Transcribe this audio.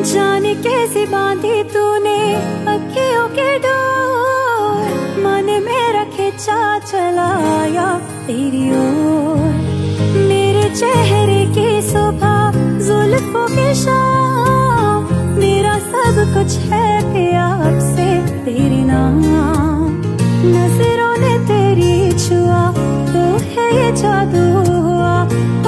जाने कैसे बांधी तूने अखियों के डोर, मन मेरा खिंचा चलाया तेरी ओर। मेरे चेहरे की सुबह जुल्फों की शाम, मेरा सब कुछ है प्यार से तेरे नाम। नजरों ने तेरी छुआ तो है ये जादू हुआ,